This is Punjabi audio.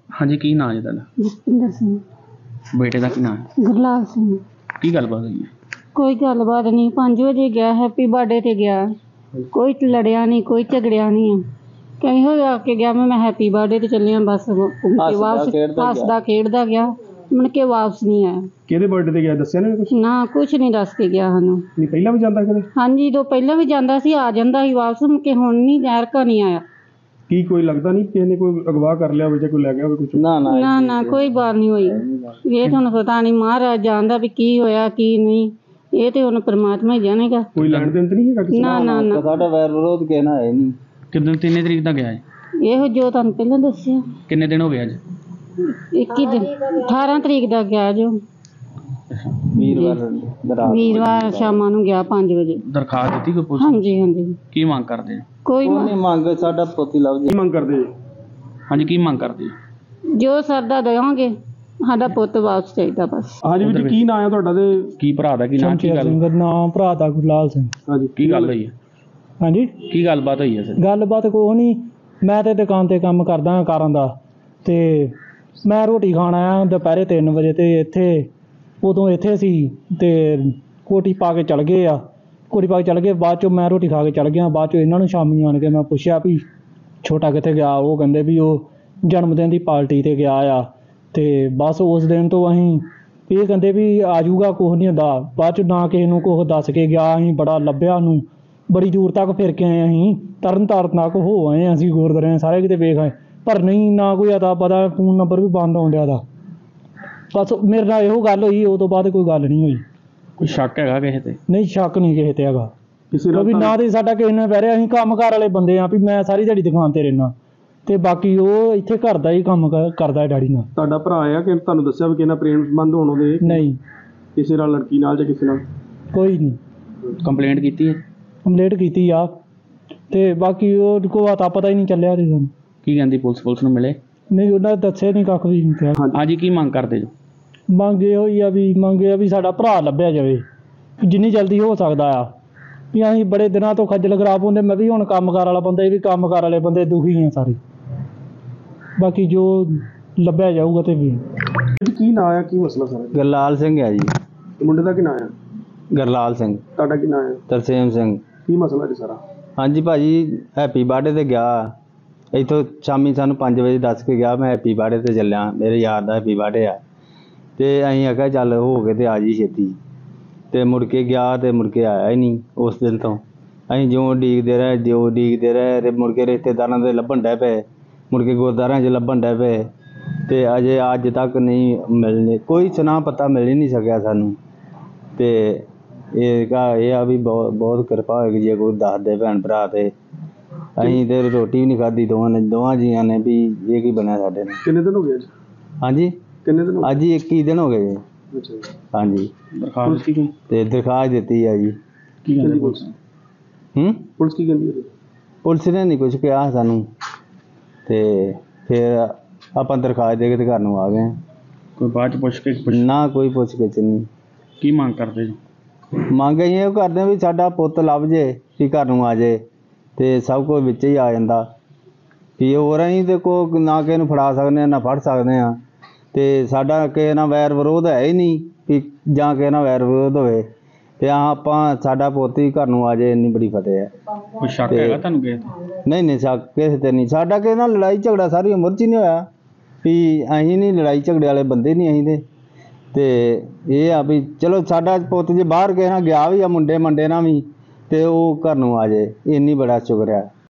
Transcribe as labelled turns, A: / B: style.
A: ਹਾਂਜੀ ਕੀ ਨਾਂ ਜੀ ਤੁਹਾਡਾ?
B: ਜਸਪਿੰਦਰ ਸਿੰਘ।
A: ਬੇਟੇ ਦਾ ਕੀ ਨਾਂ ਹੈ?
B: ਗੁਰਲਾਲ ਸਿੰਘ।
A: ਕੀ ਗੱਲਬਾਤ ਹੋਈ ਹੈ?
B: ਕੋਈ ਗੱਲਬਾਤ ਨਹੀਂ, 5 ਵਜੇ ਗਿਆ, ਹੈਪੀ ਬਰਥਡੇ ਤੇ ਗਿਆ, ਕੋਈ ਲੜਿਆ ਨਹੀਂ, ਕੋਈ ਝਗੜਿਆ ਨਹੀਂ। ਕਹੀਂ ਹੋ ਆ ਕੇ ਗਿਆ, ਮੈਂ ਹੈਪੀ ਬਰਥਡੇ ਤੇ ਚੱਲਿਆ, ਬਸ ਵਾਪਸ ਹੱਸਦਾ ਖੇਡਦਾ ਗਿਆ, ਮੁੜ ਕੇ ਵਾਪਸ ਨਹੀਂ ਆਇਆ।
C: ਕਿਹਦੇ ਬਰਥਡੇ ਤੇ ਗਿਆ ਦੱਸਿਆ ਨਾ ਕੁਝ?
B: ਨਾ ਕੁਛ ਨਹੀਂ ਦੱਸ ਕੇ ਗਿਆ ਸਾਨੂੰ।
C: ਨਹੀਂ ਪਹਿਲਾਂ ਵੀ ਜਾਂਦਾ ਕਦੇ?
B: ਹਾਂਜੀ, ਤੋਂ ਪਹਿਲਾਂ ਵੀ ਜਾਂਦਾ ਸੀ, ਆ ਜਾਂਦਾ ਸੀ ਵਾਪਸ, ਮੁੜ ਕੇ ਹੁਣ ਨਹੀਂ, ਐਰਕਾ ਨਹੀਂ ਆਇਆ।
C: ਕੀ ਕੋਈ ਲੱਗਦਾ ਨਹੀਂ ਕਿਸੇ ਨੇ ਕੋਈ ਅਗਵਾ ਕਰ ਲਿਆ ਹੋਵੇ ਜਾਂ ਕੋਈ ਲੈ ਗਿਆ ਹੋਵੇ ਕੁਝ?
B: ਨਾ ਕੋਈ ਬਾਤ ਨਹੀਂ ਹੋਈ। ਇਹ ਤੁਹਾਨੂੰ ਪਤਾ ਨਹੀਂ, ਮਹਾਰਾਜ ਜਾਣਦਾ ਵੀ ਕੀ ਹੋਇਆ ਕੀ ਨਹੀਂ, ਇਹ ਤੇ ਹੁਣ ਪਰਮਾਤਮਾ ਹੀ ਜਾਣੇਗਾ।
C: ਕੋਈ ਲੈਣ ਦੇਣ ਤੇ ਨਹੀਂ ਹੈਗਾ ਕਿਸੇ
B: ਨਾ ਨਾ ਨਾ,
D: ਸਾਡਾ ਵੈਰ ਵਿਰੋਧ ਕਹਿਣਾ ਹੈ ਨਹੀਂ।
A: ਕਿੰਨੇ ਤਰੀਕ ਦਾ ਗਿਆ ਹੈ?
B: ਇਹੋ ਜੋ ਤੁਹਾਨੂੰ ਪਹਿਲਾਂ ਦੱਸਿਆ।
A: ਕਿੰਨੇ ਦਿਨ ਹੋ ਗਏ ਅੱਜ?
B: 21 ਦਿਨ, 18 ਤਰੀਕ ਦਾ ਗਿਆ ਜੋ, ਵੀਰਵਾਰ ਸ਼ਾਮਾਂ ਨੂੰ ਗਿਆ 5 ਵਜੇ।
A: ਦਰਖਾਸਤ ਦਿੱਤੀ ਕੋਈ ਪੁਲਿਸ?
B: ਹਾਂਜੀ ਹਾਂਜੀ।
A: ਕੀ ਮੰਗ ਕਰਦੇ ਹੋ?
B: ਕੋਈ
D: ਨਹੀਂ ਮੰਗ, ਸਾਡਾ ਪੋਤੀ ਲੱਭ
C: ਕੀ ਮੰਗ ਕਰਦੇ?
A: ਹਾਂਜੀ ਕੀ ਮੰਗ ਕਰਦੇ ਹੋ?
B: ਜੋ ਸਰਦਾ ਦੇਵਾਂਗੇ, ਸਾਡਾ ਪੁੱਤ ਵਾਪਸ ਚਾਹੀਦਾ ਬਸ।
C: ਹਾਂਜੀ ਵੀਰ ਜੀ, ਕੀ ਨਾਂ ਹੈ ਤੁਹਾਡਾ ਤੇ
A: ਕੀ ਭਰਾ ਦਾ ਕੀ ਨਾਂ? ਕੀ ਗੱਲ?
E: ਨਾਮ ਭਰਾ ਦਾ ਗੁਰਲਾਲ ਸਿੰਘ।
C: ਹਾਂਜੀ
A: ਕੀ ਗੱਲ ਹੋਈ ਹੈ?
E: ਹਾਂਜੀ,
A: ਕੀ ਗੱਲਬਾਤ ਹੋਈ ਹੈ ਸਰ?
E: ਗੱਲਬਾਤ ਕੋਈ ਨਹੀਂ, ਮੈਂ ਤੇ ਦੁਕਾਨ ਤੇ ਕੰਮ ਕਰਦਾ ਕਾਰਾਂ ਦਾ, ਤੇ ਮੈਂ ਰੋਟੀ ਖਾਣ ਆਇਆ ਦੁਪਹਿਰੇ 3 ਵਜੇ, ਤੇ ਉਦੋਂ ਇੱਥੇ ਸੀ ਤੇ ਕੋਟੀ ਪਾ ਕੇ ਚਲ ਗਏ ਆ। ਕੋਟੀ ਪਾ ਕੇ ਚਲ ਗਏ, ਬਾਅਦ ਚੋਂ ਮੈਂ ਰੋਟੀ ਖਾ ਕੇ ਚਲ ਗਿਆ। ਬਾਅਦ ਚੋਂ ਇਹਨਾਂ ਨੂੰ ਸ਼ਾਮੀ ਆਣ ਕੇ ਮੈਂ ਪੁੱਛਿਆ ਵੀ ਛੋਟਾ ਕਿੱਥੇ ਗਿਆ? ਉਹ ਕਹਿੰਦੇ ਵੀ ਉਹ ਜਨਮ ਦਿਨ ਦੀ ਪਾਰਟੀ ਤੇ ਗਿਆ ਆ। ਤੇ ਬਸ ਉਸ ਦਿਨ ਤੋਂ ਅਸੀਂ ਇਹ ਕਹਿੰਦੇ ਵੀ ਆ ਜਾਊਗਾ, ਕੁਛ ਨਹੀਂ ਹੁੰਦਾ। ਬਾਅਦ ਚ ਨਾ ਕਿਸੇ ਨੂੰ ਕੁਛ ਦੱਸ ਕੇ ਗਿਆ। ਅਸੀਂ ਬੜਾ ਲੱਭਿਆ ਉਹਨੂੰ, ਬੜੀ ਦੂਰ ਤੱਕ ਫਿਰ ਕੇ ਆਏ। ਅਸੀਂ ਤਰਨ ਤਾਰਨ ਤੱਕ ਹੋ ਆਏ, ਅਸੀਂ ਗੁਰਦੁਆਰੇ ਸਾਰੇ ਕਿਤੇ ਵੇਖ ਆਏ, ਪਰ ਨਹੀਂ, ਨਾ ਕੋਈ ਅਤਾ ਪਤਾ, ਫੋਨ ਨੰਬਰ ਵੀ ਬੰਦ ਆਉਣ ਡਿਆ ਦਾ। ਬਸ ਮੇਰੇ ਨਾਲ ਇਹੋ ਗੱਲ ਹੋਈ, ਉਹ ਤੋਂ ਬਾਅਦ ਕੋਈ ਗੱਲ ਨਹੀਂ ਹੋਈ।
A: ਕੋਈ ਸ਼ੱਕ ਹੈਗਾ ਕਿਸੇ ਤੇ?
E: ਨਹੀਂ, ਸ਼ੱਕ ਨਹੀਂ ਕਿਸੇ ਤੇ ਹੈਗਾ।
C: ਕਿਸੇ
E: ਵੀ ਨਾ ਤੇ ਸਾਡਾ ਕਿਸੇ ਨਾਲ ਬਹਿ ਰਿਹਾ, ਅਸੀਂ ਕੰਮਕਾਰ ਵਾਲੇ ਬੰਦੇ ਆ, ਵੀ ਮੈਂ ਸਾਰੀ ਦਿਹਾੜੀ ਦੁਕਾਨ ਤੇ ਰਹਿਣਾ, ਤੇ ਬਾਕੀ ਉਹ ਇੱਥੇ ਘਰ ਦਾ ਹੀ ਕੰਮ ਕਰਦਾ ਹੈ ਡੈਡੀ ਨਾਲ।
C: ਤੁਹਾਡਾ ਭਰਾ ਆ ਕਿ ਤੁਹਾਨੂੰ ਦੱਸਿਆ ਵੀ ਕਿਸੇ ਨਾਲ ਪ੍ਰੇਮ ਸੰਬੰਧ ਹੋਣ ਉਹਦੇ?
E: ਨਹੀਂ,
C: ਕਿਸੇ ਨਾਲ, ਲੜਕੀ ਨਾਲ ਜਾਂ ਕਿਸੇ ਨਾਲ?
E: ਕੋਈ ਨਹੀਂ।
A: ਕੰਪਲੇਂਟ ਕੀਤੀ ਹੈ?
E: ਕੰਪਲੇਂਟ ਕੀਤੀ ਆ, ਤੇ ਬਾਕੀ ਉਹ ਕੋਈ ਅਤਾ ਪਤਾ ਹੀ ਨਹੀਂ ਚੱਲਿਆ ਤੇ ਸਾਨੂੰ।
A: ਕੀ ਕਹਿੰਦੀ ਪੁਲਿਸ ਨੂੰ ਮਿਲੇ?
E: ਨਹੀਂ, ਉਹਨਾਂ ਨੇ ਦੱਸਿਆ ਨਹੀਂ, ਕੱਖ ਵੀ ਨਹੀਂ ਕਿਹਾ।
A: ਹਾਂਜੀ ਕੀ ਮੰਗ ਕਰਦੇ ਜੋ?
E: ਮੰਗ ਇਹੋ ਹੀ ਆ ਵੀ ਸਾਡਾ ਭਰਾ ਲੱਭਿਆ ਜਾਵੇ, ਜਿੰਨੀ ਜਲਦੀ ਹੋ ਸਕਦਾ ਆ। ਵੀ ਅਸੀਂ ਬੜੇ ਦਿਨਾਂ ਤੋਂ ਖੱਜਲ ਖਰਾਬ ਹੁੰਦੇ, ਮੈਂ ਵੀ ਹੁਣ ਕੰਮਕਾਰ ਵਾਲਾ ਬੰਦਾ, ਇਹ ਵੀ ਕੰਮਕਾਰ ਵਾਲੇ ਬੰਦੇ, ਦੁਖੀ ਆ ਸਾਰੇ। ਬਾਕੀ ਜੋ ਲੱਭਿਆ ਜਾਊਗਾ। ਤੇ ਵੀ
C: ਕੀ ਨਾਂ ਆ, ਕੀ ਮਸਲਾ ਸਾਰਾ?
D: ਗੁਰਲਾਲ ਸਿੰਘ ਹੈ ਜੀ।
C: ਮੁੰਡੇ ਦਾ ਕੀ ਨਾਂ ਆ?
D: ਗੁਰਲਾਲ ਸਿੰਘ।
C: ਤੁਹਾਡਾ ਕੀ ਨਾਂ ਆ?
D: ਤਰਸੇਮ ਸਿੰਘ।
C: ਕੀ ਮਸਲਾ ਜੀ ਸਾਰਾ?
D: ਹਾਂਜੀ ਭਾਜੀ, ਹੈਪੀ ਬਰਥਡੇ ਤੇ ਗਿਆ, ਇੱਥੋਂ ਸ਼ਾਮੀ ਸਾਨੂੰ 5 ਵਜੇ ਦੱਸ ਕੇ ਗਿਆ, ਮੈਂ ਹੈਪੀ ਬਰਥਡੇ ਤੇ ਚੱਲਿਆ, ਮੇਰੇ ਯਾਰ ਦਾ ਹੈਪੀ ਬਰਥਡੇ ਆ। ਤੇ ਅਸੀਂ ਆਖਿਆ ਚੱਲ ਹੋ ਕੇ ਤੇ ਆ ਜੀ ਛੇਤੀ, ਤੇ ਮੁੜ ਕੇ ਗਿਆ, ਤੇ ਮੁੜ ਕੇ ਆਇਆ ਹੀ ਨਹੀਂ। ਉਸ ਦਿਨ ਤੋਂ ਅਸੀਂ ਜਿਉਂ ਉਡੀਕਦੇ ਰਹੇ, ਮੁੜ ਕੇ ਰਿਸ਼ਤੇਦਾਰਾਂ ਦੇ ਲੱਭਣ ਡੈ ਪਏ, ਮੁੜ ਕੇ ਗੁਰਦੁਆਰਿਆਂ 'ਚ ਲੱਭਣ ਡੈ ਪਏ, ਤੇ ਅਜੇ ਅੱਜ ਤੱਕ ਨਹੀਂ ਮਿਲਣੇ, ਕੋਈ ਸੁਨਾ ਪਤਾ ਮਿਲ ਹੀ ਨਹੀਂ ਸਕਿਆ ਸਾਨੂੰ। ਤੇ ਇਹ ਆ ਵੀ ਬਹੁਤ ਕਿਰਪਾ ਹੋਏਗੀ ਜੇ ਕੋਈ ਦੱਸ ਦੇ ਭੈਣ ਭਰਾ। ਤੇ ਅਸੀਂ ਤੇ ਰੋਟੀ ਵੀ ਨਹੀਂ ਖਾਧੀ ਦੋਵਾਂ ਜੀਆਂ ਨੇ, ਵੀ ਇਹ ਕੀ ਬਣਿਆ ਸਾਡੇ ਨਾਲ।
C: ਕਿੰਨੇ ਦਿਨ ਹੋ ਗਏ ਅੱਜ?
D: ਹਾਂਜੀ,
C: ਕਿੰਨੇ ਦਿਨ ਹੋ ਗਏ?
D: ਅੱਜ ਹੀ 21 ਦਿਨ ਹੋ ਗਏ ਜੀ।
C: ਅੱਛਾ ਜੀ।
D: ਹਾਂਜੀ,
A: ਦਰਖਾਸਤ ਦਿੱਤੀ ਕੋਈ?
D: ਤੇ ਦਰਖਾਸਤ ਦਿੱਤੀ ਆ ਜੀ।
A: ਕੀ ਕਹਿੰਦੀ ਪੁਲਿਸ?
C: ਪੁਲਿਸ ਕੀ ਕਹਿੰਦੀ ਹੈ?
D: ਪੁਲਿਸ ਨੇ ਨਹੀਂ ਕੁਛ ਕਿਹਾ ਸਾਨੂੰ, ਤੇ ਫਿਰ ਆਪਾਂ ਦਰਖਾਸਤ ਦੇ ਕੇ ਤੇ ਘਰ ਨੂੰ ਆ ਗਏ।
A: ਕੋਈ ਬਾਅਦ ਚ ਪੁੱਛ ਕੇ
D: ਨਾ ਕੋਈ ਪੁੱਛ ਗਿੱਛ ਨਹੀਂ।
A: ਕੀ ਮੰਗ ਕਰਦੇ ਜੋ?
D: ਮੰਗ ਅਸੀਂ ਇਹ ਕਰਦੇ ਵੀ ਸਾਡਾ ਪੁੱਤ ਲੱਭ ਜੇ, ਵੀ ਘਰ ਨੂੰ ਆ ਜੇ, ਤੇ ਸਭ ਕੁਝ ਵਿੱਚ ਹੀ ਆ ਜਾਂਦਾ। ਵੀ ਹੋਰ ਅਸੀਂ ਤੇ ਨਾ ਕਿਸੇ ਨੂੰ ਫੜਾ ਸਕਦੇ ਹਾਂ, ਨਾ ਫੜ ਸਕਦੇ ਹਾਂ, ਤੇ ਸਾਡਾ ਕਿਸੇ ਨਾਲ ਵੈਰ ਵਿਰੋਧ ਹੈ ਹੀ ਨਹੀਂ, ਵੀ ਜਾਂ ਕਿਸੇ ਨਾਲ ਵੈਰ ਵਿਰੋਧ ਹੋਵੇ, ਤੇ ਆਪਾਂ ਸਾਡਾ ਪੁੱਤ ਹੀ ਘਰ ਨੂੰ ਆ ਜਾਏ, ਇੰਨੀ ਬੜੀ ਫਤਿਹ ਹੈ।
A: ਕੋਈ ਸ਼ੱਕ ਹੈਗਾ ਤੁਹਾਨੂੰ ਕਿਸੇ ਤੇ?
D: ਨਹੀਂ ਸ਼ੱਕ ਕਿਸੇ ਤੇ ਨਹੀਂ। ਸਾਡਾ ਕਿਸੇ ਨਾਲ ਲੜਾਈ ਝਗੜਾ ਸਾਰੀ ਉਮਰ 'ਚ ਹੀ ਨਹੀਂ ਹੋਇਆ, ਵੀ ਅਸੀਂ ਨਹੀਂ ਲੜਾਈ ਝਗੜੇ ਵਾਲੇ ਬੰਦੇ ਨਹੀਂ ਅਸੀਂ ਤੇ ਇਹ ਆ ਵੀ ਚਲੋ ਸਾਡਾ ਪੁੱਤ ਜੇ ਬਾਹਰ ਕਿਸੇ ਨਾਲ ਗਿਆ ਵੀ ਆ, ਮੁੰਡੇ ਨਾਲ ਵੀ, ਤੇ ਉਹ ਘਰ ਨੂੰ ਆ ਜਾਏ, ਇੰਨੀ ਬੜਾ ਸ਼ੁਕਰ ਹੈ।